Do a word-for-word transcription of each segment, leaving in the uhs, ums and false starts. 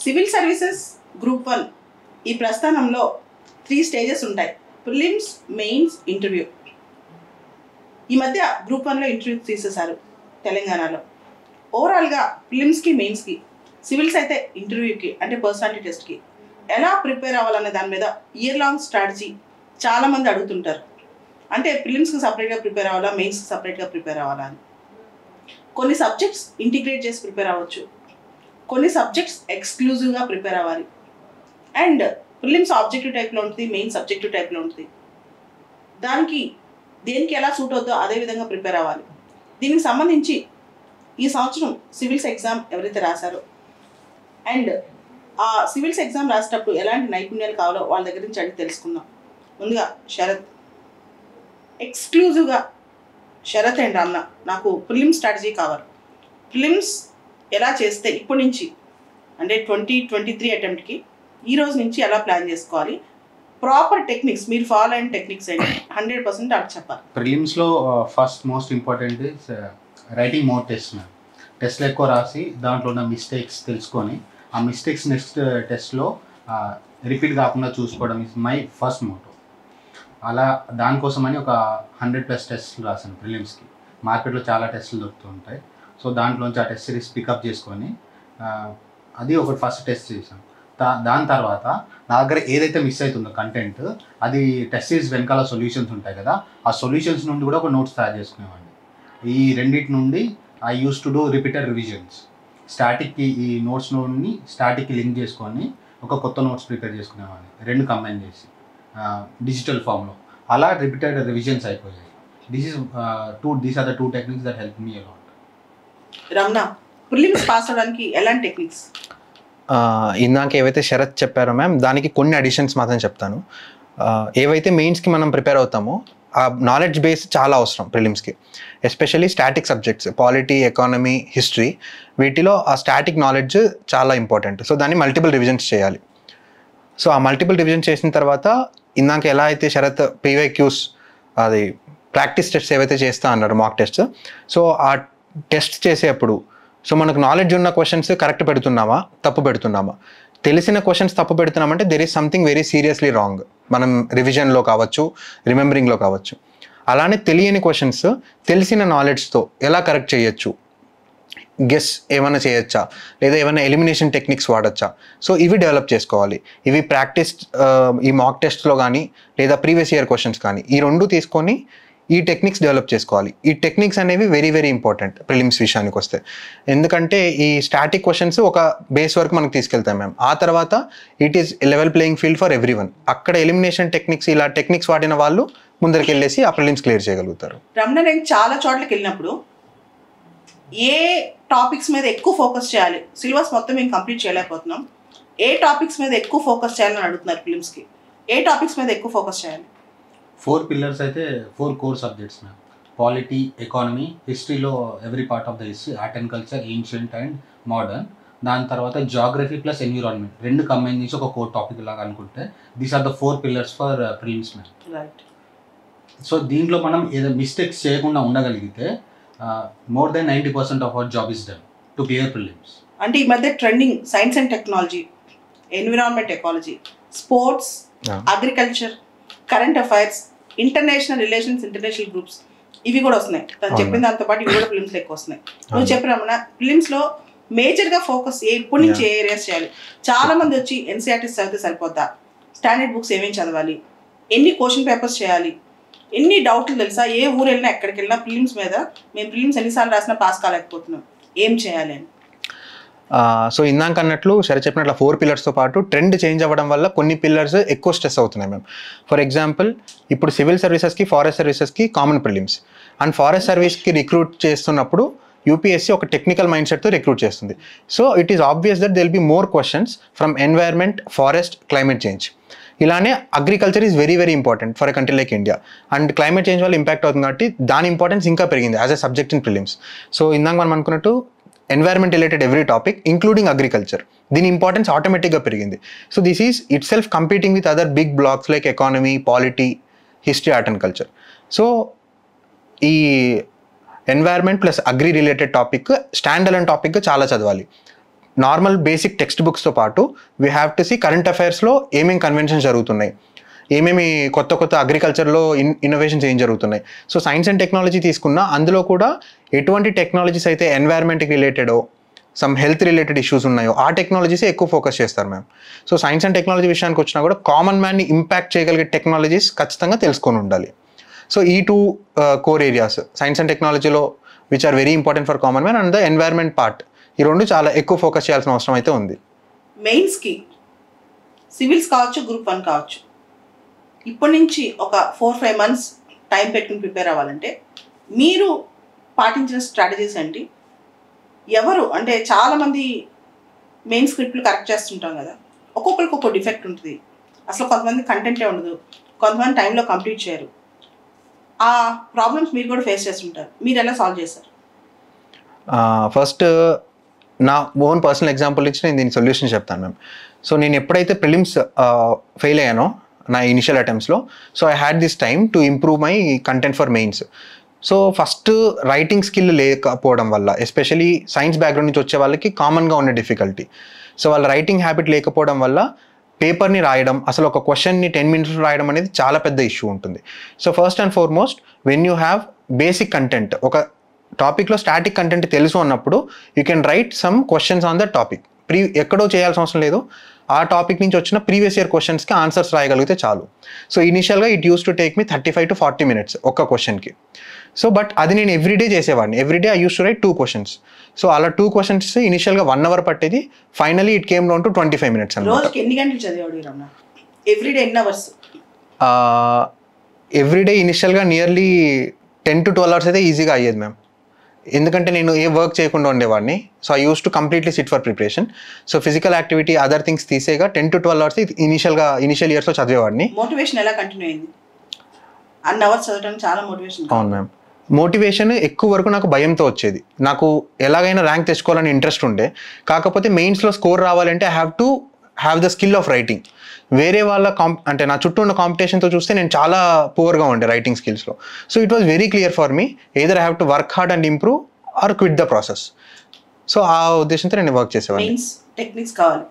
Civil services group one ఈ ప్రస్థానంలో three stages ఉంటాయి. Prelims, mains, interview. ఈ మధ్య గ్రూప్ వన్లో ఇంటర్వ్యూ తీసేశారు తెలంగాణలో. ఓవరాల్గా ప్రిలిమ్స్కి, మెయిన్స్కి, సివిల్స్ అయితే ఇంటర్వ్యూకి అంటే పర్సనాలిటీ టెస్ట్కి ఎలా ప్రిపేర్ అవ్వాలనే దాని మీద ఇయర్ లాంగ్ స్ట్రాటజీ చాలామంది అడుగుతుంటారు. అంటే ప్రిలిమ్స్కి సపరేట్గా ప్రిపేర్ అవ్వాలా, మెయిన్స్కి సపరేట్గా ప్రిపేర్ అవ్వాలా అని. కొన్ని సబ్జెక్ట్స్ ఇంటిగ్రేట్ చేసి ప్రిపేర్ అవ్వచ్చు, కొన్ని సబ్జెక్ట్స్ ఎక్స్క్లూజివ్గా ప్రిపేర్ అవ్వాలి. అండ్ ప్రిలిమ్స్ ఆబ్జెక్టివ్ టైప్లో ఉంటుంది, మెయిన్ సబ్జెక్టివ్ టైప్లో ఉంటుంది. దానికి దేనికి ఎలా సూట్ అవుతుందో అదే విధంగా ప్రిపేర్ అవ్వాలి. దీనికి సంబంధించి ఈ సంవత్సరం సివిల్స్ ఎగ్జామ్ ఎవరైతే రాశారో అండ్ ఆ సివిల్స్ ఎగ్జామ్ రాసేటప్పుడు ఎలాంటి నైపుణ్యాలు కావాలో వాళ్ళ దగ్గర నుంచి అడిగి తెలుసుకుందాం. ముందుగా శరత్, ఎక్స్క్లూజివ్గా శరత్ అండ్ రమణ, నాకు ప్రిలిమ్స్ స్ట్రాటజీ కావాలి. ప్రిలిమ్స్ ఎలా చేస్తే ఇప్పటి నుంచి అంటే ట్వంటీ ట్వంటీ త్రీ అటెంప్ట్కి ఈ రోజు నుంచి ఎలా ప్లాన్ చేసుకోవాలి, ప్రాపర్ టెక్నిక్స్ మీరు ఫాలో అయిన టెక్నిక్స్ అండి హండ్రెడ్ పర్సెంట్ అలా చెప్పాలి. ప్రిలిమ్స్లో first most important is writing more test. టెస్ట్లు ఎక్కువ రాసి దాంట్లో ఉన్న మిస్టేక్స్ తెలుసుకొని ఆ మిస్టేక్స్ నెక్స్ట్ టెస్ట్లో రిపీట్ కాకుండా చూసుకోవడం ఇస్ మై ఫస్ట్ మోటో. అలా దానికోసమని ఒక హండ్రెడ్ ప్లస్ టెస్ట్లు రాశాను ప్రిలిమ్స్కి. మార్కెట్లో చాలా టెస్టులు దొరుకుతూ ఉంటాయి. సో దాంట్లోంచి ఆ టెస్ట్ సిరీస్ పికప్ చేసుకొని అది ఒకటి ఫస్ట్ టెస్ట్ చేశాను. దా దాని తర్వాత నా దగ్గర ఏదైతే మిస్ అవుతుందో కంటెంట్, అది టెస్ట్ సిరీస్ వెనకాల సొల్యూషన్స్ ఉంటాయి కదా, ఆ సొల్యూషన్స్ నుండి కూడా ఒక నోట్స్ తయారు చేసుకునేవాడిని. ఈ రెండింటి నుండి I use to do repeated revisions. స్టాటిక్కి ఈ నోట్స్ నుండి స్టాటిక్కి లింక్ చేసుకొని ఒక కొత్త నోట్స్ ప్రిపేర్ చేసుకునేవాడిని, రెండు కంబైన్ చేసి డిజిటల్ ఫామ్లో. అలా రిపీటెడ్ రివిజన్స్ అయిపోయాయి. This is two these are the two techniques that help me a lot. Ramana, prelims pass అవడానికి ఎలాంటి టెక్నిక్స్? ఇందాక ఏవైతే శరత్ చెప్పారో మ్యామ్, దానికి కొన్ని అడిషన్స్ మాత్రం చెప్తాను. ఏవైతే మెయిన్స్కి మనం ప్రిపేర్ అవుతామో ఆ నాలెడ్జ్ బేస్ చాలా అవసరం ప్రిలిమ్స్కి. Especially static subjects, polity, economy, history, వీటిలో ఆ స్టాటిక్ నాలెడ్జ్ చాలా ఇంపార్టెంట్. సో దాన్ని మల్టిపుల్ రివిజన్స్ చేయాలి. సో ఆ మల్టిపుల్ రివిజన్ చేసిన తర్వాత ఇందాక ఎలా అయితే శరత్ పీవైక్యూస్, అది ప్రాక్టీస్ టెస్ట్ ఏవైతే చేస్తా అన్నారు, మాక్ టెస్ట్, సో ఆ టెస్ట్ చేసేటప్పుడు సో మనకు నాలెడ్జ్ ఉన్న క్వశ్చన్స్ కరెక్ట్ పెడుతున్నామా, తప్పు పెడుతున్నామా? తెలిసిన క్వశ్చన్స్ తప్పు పెడుతున్నామంటే there is something very seriously wrong, మనం రివిజన్లో కావచ్చు, రిమెంబరింగ్లో కావచ్చు. అలానే తెలియని క్వశ్చన్స్ తెలిసిన నాలెడ్జ్తో ఎలా కరెక్ట్ చేయొచ్చు, గెస్ ఏమైనా చేయొచ్చా, లేదా ఏమైనా ఎలిమినేషన్ టెక్నిక్స్ వాడచ్చా, సో ఇవి డెవలప్ చేసుకోవాలి. ఇవి ప్రాక్టీస్ ఈ మాక్ టెస్ట్లో కానీ లేదా ప్రీవియస్ ఇయర్ క్వశ్చన్స్ కానీ ఈ రెండు తీసుకొని ఈ టెక్నిక్స్ డెవలప్ చేసుకోవాలి. ఈ టెక్నిక్స్ అనేవి వెరీ వెరీ ఇంపార్టెంట్ ప్రిలిమ్స్ విషయానికి వస్తే. ఎందుకంటే ఈ స్టాటిక్ క్వశ్చన్స్ ఒక బేస్ వరకు మనకు తీసుకెళ్తాం మ్యామ్. ఆ తర్వాత it is level playing field for everyone. అక్కడ ఎలిమినేషన్ టెక్నిక్స్, ఇలా టెక్నిక్స్ వాడిన వాళ్ళు ముందరికి వెళ్ళేసి ఆ ప్రిలిమ్స్ క్లియర్ చేయగలుగుతారు. రమణ, నేను చాలా చోట్లకి వెళ్ళినప్పుడు ఏ టాపిక్స్ మీద ఎక్కువ ఫోకస్ చేయాలి, సిలబస్ మొత్తం మేము కంప్లీట్ చేయలేకపోతున్నాం, ఏ టాపిక్స్ మీద ఎక్కువ ఫోకస్ చేయాలని అడుగుతున్నారు ప్రిలిమ్స్కి. ఏ టాపిక్స్ మీద ఎక్కువ ఫోకస్ చేయాలి? ఫోర్ పిల్లర్స్ అయితే four core subjects ma'am. Polity, economy, హిస్టరీలో every part of the history, art and culture, ancient and modern. దాని తర్వాత జాగ్రఫీ ప్లస్ ఎన్విరాన్మెంట్ రెండు కంబైన్ చేసి ఒక కోర్ టాపిక్ లాగా అనుకుంటే these are the four pillars for prelims ma'am. Right. So దీంట్లో మనం ఏదో మిస్టేక్స్ చేయకుండా ఉండగలిగితే more than ninety percent of our job is done to clear prelims. అంటే ఈ మధ్య trending science and technology, environment ecology, sports, agriculture, current affairs, international relations, international groups, ఇవి కూడా వస్తున్నాయి. తను చెప్పిన దాంతో పాటు ఇవి కూడా ఫిలిమ్స్ ఎక్కువ వస్తున్నాయి. నువ్వు చెప్పిన ఫిలిమ్స్లో మేజర్గా ఫోకస్ ఏ ఇప్పటి నుంచి ఏ ఏరియాస్ చేయాలి? చాలా మంది వచ్చి ఎన్సీఆర్టీస్ చదివితే సరిపోద్దా, స్టాండర్డ్ బుక్స్ ఏమేమి చదవాలి, ఎన్ని క్వశ్చన్ పేపర్స్ చేయాలి, ఎన్ని డౌట్లు తెలుసా, ఏ ఊరు వెళ్ళినా ఎక్కడికి వెళ్ళినా ఫిలిమ్స్ మీద మేము ఫిలిమ్స్ ఎన్నిసార్లు రాసినా పాస్ కాలేకపోతున్నాం, ఏం చేయాలి అని. సో ఇందాక అన్నట్లు సరే చెప్పినట్లు ఫోర్ పిల్లర్స్తో పాటు ట్రెండ్ చేంజ్ అవ్వడం వల్ల కొన్ని పిల్లర్స్ ఎక్కువ స్ట్రెస్ అవుతున్నాయి మేము. ఫర్ ఎగ్జాంపుల్ ఇప్పుడు సివిల్ సర్వీసెస్కి, ఫారెస్ట్ సర్వీసెస్కి కామన్ ప్రిలిమ్స్, అండ్ ఫారెస్ట్ సర్వీస్కి రిక్రూట్ చేస్తున్నప్పుడు యూపీఎస్సీ ఒక టెక్నికల్ మైండ్ సెట్తో రిక్రూట్ చేస్తుంది. So it is obvious that there'll be more questions from environment, forest, climate change. ఇలానే agriculture is very very important for a country like India, and climate change వల్ల impact అవుతుంది కాబట్టి దాని importance ఇంకా పెరిగింది as a subject in prelims. So ఇందాక మనం అనుకున్నట్టు environment related every topic including agriculture, దీని ఇంపార్టెన్స్ ఆటోమేటిక్గా పెరిగింది. So this is itself competing with other big blocks like economy, polity, history, art and culture. So ఈ environment plus agri related topic stand alone topic చాలా చదవాలి. Normal basic text బుక్స్తో పాటు we have to see current అఫైర్స్లో ఏమేమి conventions జరుగుతున్నాయి, ఏమేమి కొత్త కొత్త అగ్రికల్చర్లో ఇన్ ఇన్నోవేషన్స్ ఏం జరుగుతున్నాయి. సో సైన్స్ అండ్ టెక్నాలజీ తీసుకున్నా అందులో కూడా ఎటువంటి టెక్నాలజీస్ అయితే ఎన్వైర్న్మెంట్కి రిలేటెడో సమ్ హెల్త్ రిలేటెడ్ ఇష్యూస్ ఉన్నాయో ఆ టెక్నాలజీసే ఎక్కువ ఫోకస్ చేస్తారు ma'am. So science and technology విషయానికి వచ్చినా కూడా కామన్ మ్యాన్ని ఇంపాక్ట్ చేయగలిగే టెక్నాలజీస్ ఖచ్చితంగా తెలుసుకొని ఉండాలి. సో ఈ two core areas science and టెక్నాలజీలో which are very important for common man and the environment part, ఈ రెండు చాలా ఎక్కువ ఫోకస్ చేయాల్సిన అవసరం అయితే ఉంది. మెయిన్స్కి సివిల్స్ కావచ్చు, గ్రూప్ వన్ కావచ్చు, ఇప్పటి నుంచి ఒక ఫోర్ ఫైవ్ మంత్స్ టైం పెట్టుకుని ప్రిపేర్ అవ్వాలంటే మీరు పాటించిన స్ట్రాటజీస్ ఏంటి? ఎవరు అంటే చాలామంది మెయిన్ స్క్రిప్ట్లు కరెక్ట్ చేస్తుంటాం కదా, ఒక్కొక్కరికి ఒక్కొక్క డిఫెక్ట్ ఉంటుంది. అసలు కొంతమంది కంటెంటే ఉండదు, కొంతమంది టైంలో కంప్లీట్ చేయరు. ఆ ప్రాబ్లమ్స్ మీరు కూడా ఫేస్ చేస్తుంటారు, మీరు ఎలా సాల్వ్ చేస్తారు? ఫస్ట్ నా ఓన్ పర్సనల్ ఎగ్జాంపుల్ ఇచ్చి నేను దీని సొల్యూషన్ చెప్తాను మ్యామ్. సో నేను ఎప్పుడైతే ప్రిలిమ్స్ ఫెయిల్ అయ్యానో నా ఇనిషియల్ అటెంప్ట్స్లో, so I had this time to improve my content for mains. So first writing skill లేకపోవడం వల్ల, ఎస్పెషలీ సైన్స్ బ్యాక్గ్రౌండ్ నుంచి వచ్చే వాళ్ళకి కామన్గా ఉండే డిఫికల్టీ. సో వాళ్ళ రైటింగ్ హ్యాబిట్ లేకపోవడం వల్ల పేపర్ని రాయడం, అసలు ఒక క్వశ్చన్ని టెన్ మినిట్స్ రాయడం అనేది చాలా పెద్ద ఇష్యూ ఉంటుంది. So first and foremost when you have basic content, ఒక టాపిక్లో స్టాటిక్ కంటెంట్ తెలుసు అన్నప్పుడు you can write some questions on the topic. Pre ఎక్కడో చేయాల్సిన అవసరం లేదు, ఆ టాపిక్ నుంచి వచ్చిన ప్రీవియస్ ఇయర్ క్వశ్చన్స్కి ఆన్సర్స్ రాయగలిగితే చాలు. సో ఇనిషియల్గా it use to take me thirty five to forty minutes ఒక్క క్వశ్చన్కి. సో బట్ అది నేను ఎవ్రీడే చేసేవాడిని, everyday I use to write two questions. So అలా టూ క్వశ్చన్స్ ఇనిషియల్గా వన్ అవర్ పట్టేది, finally it came down to twenty five minutes అన్నమాట. రోజుకి ఎన్ని గంటలు చదివాడు రమణ? ఎవ్రీడే ఎన్ని అవర్స్? ఎవ్రీడే ఇనిషియల్గా nearly ten to twelve hours అయితే ఈజీగా అయ్యేది మ్యామ్. ఎందుకంటే నేను ఏ వర్క్ చేయకుండా ఉండేవాడిని. So I use to completely sit for preparation. So physical activity, other things తీసేగా టెన్ టు ట్వెల్వ్ అవర్స్ ఇనిషియల్గా ఇనిషియల్ ఇయర్స్లో చదివేవాడిని. మోటివేషన్ ఎలా కంటిన్యూ అయింది? అన్ని అవర్స్ చదవడానికి చాలా మోటివేషన్. అవును మ్యామ్. మోటివేషన్ ఎక్కువ వరకు నాకు భయంతో వచ్చేది. నాకు ఎలాగైనా ర్యాంక్ తెచ్చుకోవాలని ఇంట్రెస్ట్ ఉండే, కాకపోతే మెయిన్స్లో స్కోర్ రావాలంటే I have to have the skill of writing. వేరే వాళ్ళ కాంప్ అంటే నా చుట్టూ ఉన్న కాంపిటీషన్తో చూస్తే నేను చాలా పూర్గా ఉండే రైటింగ్ స్కిల్స్లో. So it was very clear for me, either I have to work hard and improve or quit the process. So ఆ ఉద్దేశంతో నేను వర్క్ చేసేవాడిని. టెక్నిక్స్ కావాలి.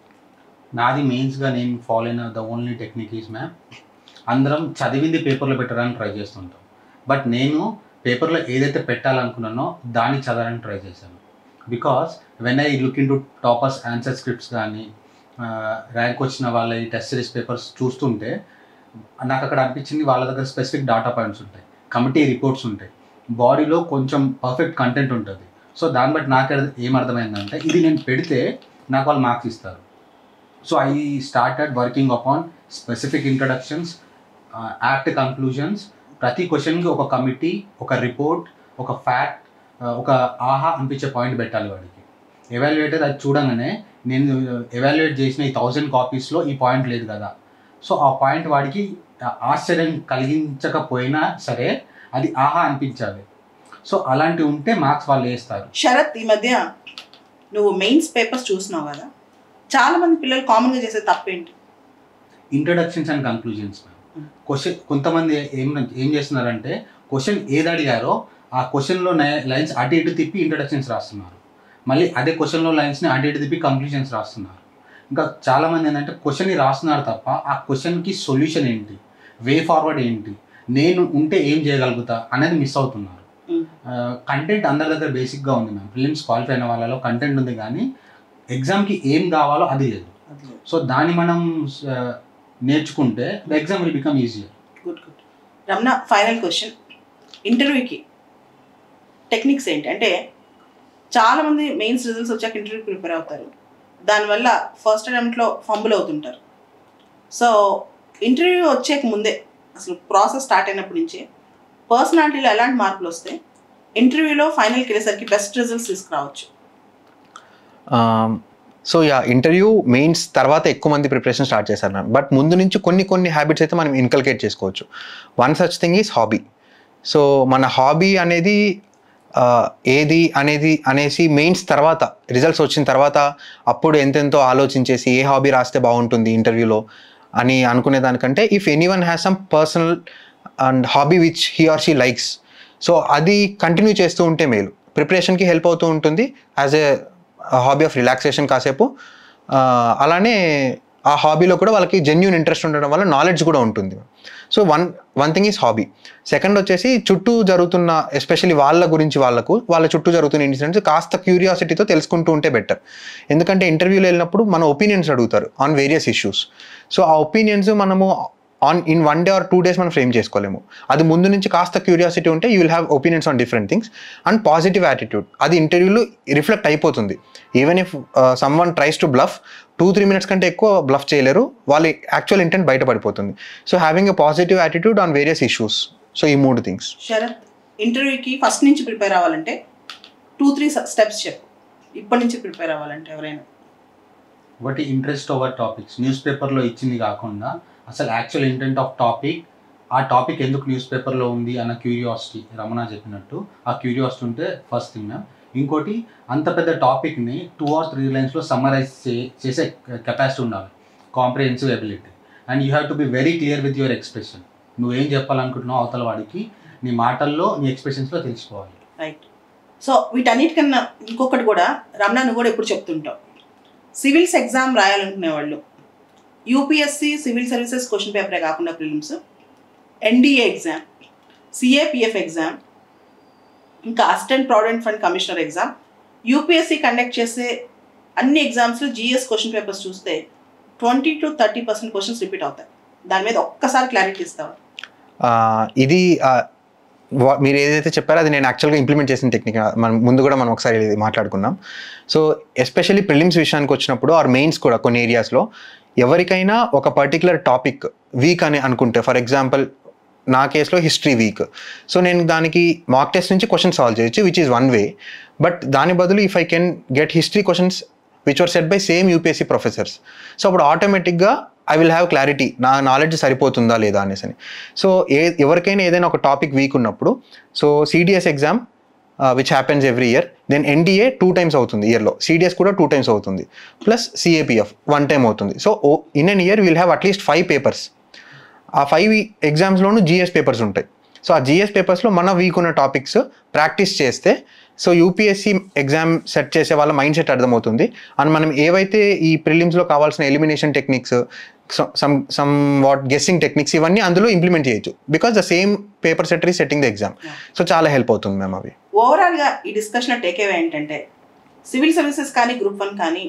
నాది మెయిన్స్గా నేను ఫాలో అయిన the only technique is ma'am, అందరం చదివింది పేపర్లో పెట్టడానికి ట్రై చేస్తుంటాం, బట్ నేను పేపర్లో ఏదైతే పెట్టాలనుకున్నానో దాన్ని చదవడానికి ట్రై చేశాను. Because when I look in to toppers answer scripts కానీ ర్యాంక్ వచ్చిన వాళ్ళ ఈ టెస్ట్ సిరీస్ పేపర్స్ చూస్తుంటే నాకు అక్కడ అనిపించింది వాళ్ళ దగ్గర స్పెసిఫిక్ డాటా పాయింట్స్ ఉంటాయి, కమిటీ రిపోర్ట్స్ ఉంటాయి, బాడీలో కొంచెం పర్ఫెక్ట్ కంటెంట్ ఉంటుంది. సో దాన్ని బట్టి నాకు ఏమర్థమైందంటే ఇది నేను పెడితే నాకు వాళ్ళు మార్క్స్ ఇస్తారు. So I started working upon specific introductions, act conclusions, ప్రతి క్వశ్చన్కి ఒక కమిటీ, ఒక రిపోర్ట్, ఒక ఫ్యాక్ట్, ఒక ఆహా అనిపించే పాయింట్ పెట్టాలి వాడికి. ఎవాల్యుయేటర్ అది చూడంగానే నేను ఎవాల్యుయేట్ చేసిన ఈ థౌజండ్ కాపీస్లో ఈ పాయింట్ లేదు కదా, సో ఆ పాయింట్ వాడికి ఆశ్చర్యం కలిగించకపోయినా సరే అది ఆహా అనిపించాలి. సో అలాంటివి ఉంటే మార్క్స్ వాళ్ళు వేస్తారు. శరత్, ఈ మధ్య నువ్వు మెయిన్స్ పేపర్స్ చూస్తున్నావు కదా, చాలా మంది పిల్లలు కామన్గా చేసే తప్పేంటి? Introductions and conclusions. క్వశ్చన్ కొంతమంది ఏం ఏం చేస్తున్నారంటే క్వశ్చన్ ఏది అడిగారో ఆ క్వశ్చన్లో లైన్స్ అటు ఇటు తిప్పి ఇంట్రడక్షన్స్ రాస్తున్నారు, మళ్ళీ అదే క్వశ్చన్లో లైన్స్ని అటు ఇటు తిప్పి కంక్లూజన్స్ రాస్తున్నారు. ఇంకా చాలామంది ఏంటంటే క్వశ్చన్ని రాస్తున్నారు తప్ప ఆ క్వశ్చన్కి సొల్యూషన్ ఏంటి, వే ఫార్వర్డ్ ఏంటి, నేను ఉంటే ఏం చేయగలుగుతా అనేది మిస్ అవుతున్నారు. కంటెంట్ అందరి దగ్గర బేసిక్గా ఉంది మ్యామ్. ప్రిలిమ్స్ క్వాలిఫై అయిన వాళ్ళలో కంటెంట్ ఉంది, కానీ ఎగ్జామ్కి ఏం కావాలో అది లేదు. సో దాన్ని మనం నేర్చుకుంటే the exam will become easier. Good good Ramana, final question, ఇంటర్వ్యూకి టెక్నిక్స్ ఏంటి? అంటే చాలామంది మెయిన్స్ రిజల్ట్స్ వచ్చాక ఇంటర్వ్యూ ప్రిపేర్ అవుతారు, దానివల్ల ఫస్ట్ అటెంప్ట్లో ఫంబుల్ అవుతుంటారు. సో ఇంటర్వ్యూ వచ్చేక ముందే అసలు ప్రాసెస్ స్టార్ట్ అయినప్పటి నుంచే పర్సనాలిటీలో ఎలాంటి మార్పులు వస్తే ఇంటర్వ్యూలో ఫైనల్కి వెళ్ళేసరికి బెస్ట్ రిజల్ట్స్ తీసుకురావచ్చు? సో యా, ఇంటర్వ్యూ మెయిన్స్ తర్వాత ఎక్కువ మంది ప్రిపరేషన్ స్టార్ట్ చేశారు మ్యామ్. బట్ ముందు నుంచి కొన్ని కొన్ని హ్యాబిట్స్ అయితే మనం ఇన్కల్కేట్ చేసుకోవచ్చు. One such thing is hobby. So మన హాబీ అనేది ఏది అనేది అనేసి మెయిన్స్ తర్వాత రిజల్ట్స్ వచ్చిన తర్వాత అప్పుడు ఎంతెంతో ఆలోచించేసి ఏ హాబీ రాస్తే బాగుంటుంది ఇంటర్వ్యూలో అని అనుకునే దానికంటే, if anyone has some personal and hobby which he or she likes, so అది కంటిన్యూ చేస్తూ ఉంటే మేలు, ప్రిపరేషన్కి హెల్ప్ అవుతూ ఉంటుంది. As a hobby of relaxation కాసేపు, అలానే ఆ హాబీలో కూడా వాళ్ళకి జెన్యూన్ ఇంట్రెస్ట్ ఉండడం వల్ల నాలెడ్జ్ కూడా ఉంటుంది. So one one thing is hobby. Second వచ్చేసి చుట్టూ జరుగుతున్న ఎస్పెషల్లీ వాళ్ళ గురించి వాళ్ళకు వాళ్ళ చుట్టూ జరుగుతున్న ఇన్సిడెంట్స్ కాస్త క్యూరియాసిటీతో తెలుసుకుంటూ ఉంటే బెటర్. ఎందుకంటే ఇంటర్వ్యూలో వెళ్ళినప్పుడు మన ఒపీనియన్స్ అడుగుతారు ఆన్ వేరియస్ ఇష్యూస్. సో ఆ ఒపీనియన్స్ మనము on in one day or two days మనం ఫ్రేమ్ చేసుకోలేము. అది ముందు నుంచి కాస్త క్యూరియాసిటీ ఉంటే you will have opinions on different things and positive attitude. అది ఇంటర్వ్యూలో రిఫ్లెక్ట్ అయిపోతుంది. Even if someone tries to bluff, two three minutes కంటే ఎక్కువ బ్లఫ్ చేయలేరు, వాళ్ళ యాక్చువల్ ఇంటెంట్ బయటపడిపోతుంది. So having a positive attitude on various issues. So ఈ మూడు థింగ్స్. శరత్, ఇంటర్వ్యూకి ఫస్ట్ నుంచి ప్రిపేర్ అవ్వాలంటే టూ త్రీ స్టెప్స్ చెప్పు. ఇప్పటి నుంచి ప్రిపేర్ అవ్వాలంటే ఎవరైనా. ఒకటి, ఇంట్రెస్ట్ ఓవర్ టాపిక్స్. న్యూస్ పేపర్లో ఇచ్చింది కాకుండా అసలు యాక్చువల్ ఇంటెంట్ ఆఫ్ టాపిక్, ఆ టాపిక్ ఎందుకు న్యూస్ పేపర్లో ఉంది అన్న క్యూరియాసిటీ, రమణ చెప్పినట్టు ఆ క్యూరియాసిటీ ఉంటే ఫస్ట్ థింగ్. ఇంకోటి, అంత పెద్ద టాపిక్ని టూ ఆర్ త్రీ లైన్స్లో సమ్మరైజ్ చే చేసే కెపాసిటీ ఉండాలి, comprehensive ability. And you have to be very clear with your expression. నువ్వేం చెప్పాలనుకుంటున్నావు అవతల వాడికి నీ మాటల్లో నీ ఎక్స్ప్రెషన్స్లో తెలుసుకోవాలి. రైట్. సో వీటన్నిటికన్నా ఇంకొకటి కూడా రమణ నువ్వు కూడా ఎప్పుడు చెప్తుంటావు, సివిల్స్ ఎగ్జామ్ రాయాలనుకునే వాళ్ళు యూపీఎస్సీ సివిల్ సర్వీసెస్ క్వశ్చన్ పేపరే కాకుండా prelims, NDA exam, CAPF exam, ఇంకా assistant provident fund commissioner exam, UPSC conduct చేసే అన్ని ఎగ్జామ్స్లో జిఎస్ క్వశ్చన్ పేపర్స్ చూస్తే twenty two thirty percent questions repeat అవుతాయి. దాని మీద ఒక్కసారి క్లారిటీ ఇస్తావా? ఇది మీరు ఏదైతే చెప్పారో అది నేను యాక్చువల్గా ఇంప్లిమెంట్ చేసిన టెక్నిక్. మనం ముందు కూడా మనం ఒకసారి మాట్లాడుకున్నాం. సో ఎస్పెషల్లీ ప్రిలిమ్స్ విషయానికి వచ్చినప్పుడు ఆర్ మెయిన్స్ కూడా కొన్ని ఏరియాస్లో ఎవరికైనా ఒక పర్టికులర్ టాపిక్ వీక్ అని అనుకుంటే, ఫర్ ఎగ్జాంపుల్ నా కేసులో హిస్టరీ వీక్, సో నేను దానికి మాక్ టెస్ట్ నుంచి క్వశ్చన్ సాల్వ్ చేయొచ్చు, which is one way. But దాని బదులు if I can get history questions which were set by same UPSC professors, so అప్పుడు ఆటోమేటిక్గా ఐ విల్ హ్యావ్ క్లారిటీ, నా నాలెడ్జ్ సరిపోతుందా లేదా అనేసి అని. సో ఏ ఎవరికైనా ఏదైనా ఒక టాపిక్ వీక్ ఉన్నప్పుడు, so CDS exam which happens every year, then NDA two times అవుతుంది ఇయర్లో, సిడిఎస్ కూడా టూ టైమ్స్ అవుతుంది, ప్లస్ సిఏపిఎఫ్ వన్ టైం అవుతుంది. So in an year will have at least five papers. ఆ ఫైవ్ ఎగ్జామ్స్లోనూ జిఎస్ పేపర్స్ ఉంటాయి. So ఆ GS పేపర్స్లో మన వీక్ ఉన్న టాపిక్స్ ప్రాక్టీస్ చేస్తే సో యూపీఎస్సీ ఎగ్జామ్ సెట్ చేసే వాళ్ళ మైండ్ సెట్ అర్థమవుతుంది. అండ్ మనం ఏవైతే ఈ ప్రిలిమ్స్లో కావాల్సిన elimination techniques, some somewhat guessing techniques, ఇవన్నీ అందులో ఇంప్లిమెంట్ చేయొచ్చు, because the same paper setter is setting the exam. So చాలా హెల్ప్ అవుతుంది మ్యామ్ అవి. ఓవరాల్గా ఈ డిస్కషన్ టేక్ అవే ఏంటంటే, సివిల్ సర్వీసెస్ కానీ గ్రూప్ వన్ కానీ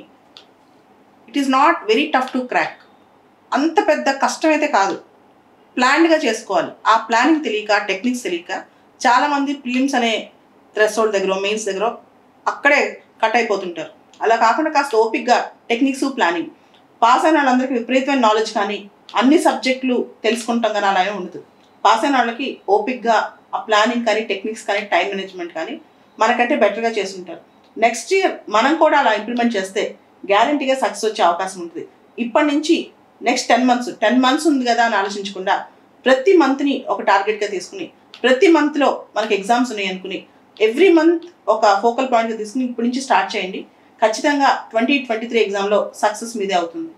it is not very tough to crack. అంత పెద్ద కష్టం అయితే కాదు, ప్లాన్డ్గా చేసుకోవాలి. ఆ ప్లానింగ్ తెలియక, టెక్నిక్స్ తెలియక చాలామంది ప్రిలిమ్స్ అనే థ్రెషోల్డ్ దగ్గర, మెయిన్స్ దగ్గర అక్కడే కట్ అయిపోతుంటారు. అలా కాకుండా కాస్త ఓపిక్గా టెక్నిక్స్, ప్లానింగ్, పాస్ అయిన వాళ్ళందరికీ విపరీతమైన నాలెడ్జ్ కానీ అన్ని సబ్జెక్టులు తెలుసుకుంటాం కానీ అలా ఉండదు. పాస్ అయిన వాళ్ళకి ఓపిక్గా ఆ ప్లానింగ్ కానీ, టెక్నిక్స్ కానీ, టైం మేనేజ్మెంట్ కానీ మనకంటే బెటర్గా చేస్తుంటారు. నెక్స్ట్ ఇయర్ మనం కూడా అలా ఇంప్లిమెంట్ చేస్తే గ్యారంటీగా సక్సెస్ వచ్చే అవకాశం ఉంటుంది. ఇప్పటి నుంచి next ten months ten months ఉంది కదా అని ఆలోచించకుండా ప్రతి మంత్ని ఒక టార్గెట్గా తీసుకుని, ప్రతి మంత్లో మనకి ఎగ్జామ్స్ ఉన్నాయి అనుకుని ఎవ్రీ మంత్ ఒక ఫోకల్ పాయింట్గా తీసుకుని ఇప్పటి నుంచి స్టార్ట్ చేయండి. ఖచ్చితంగా ట్వంటీ ట్వంటీ త్రీ ఎగ్జామ్లో సక్సెస్ మీదే అవుతుంది.